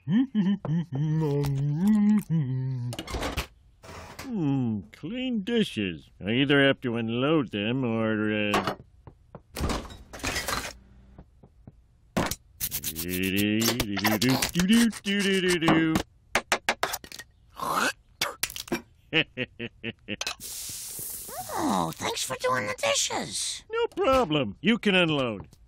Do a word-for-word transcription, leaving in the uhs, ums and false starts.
Hmm, clean dishes. I either have to unload them or, uh... Oh, thanks for doing the dishes. No problem. You can unload.